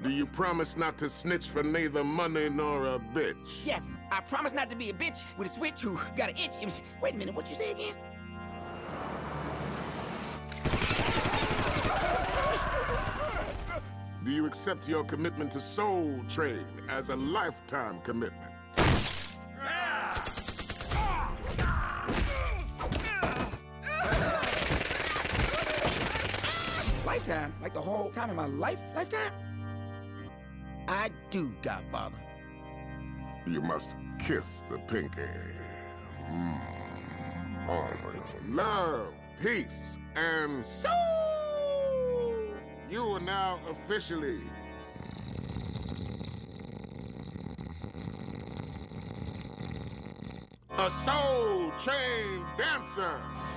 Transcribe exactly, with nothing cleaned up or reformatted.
Do you promise not to snitch for neither money nor a bitch? Yes, I promise not to be a bitch with a switch who got an itch. Wait a minute, what you say again? Do you accept your commitment to Soul Train as a lifetime commitment? Lifetime? Like the whole time in my life? Lifetime? I do, Godfather. You must kiss the pinky. Mm. Oh, love, peace, and soul! You are now officially a Soul Train dancer!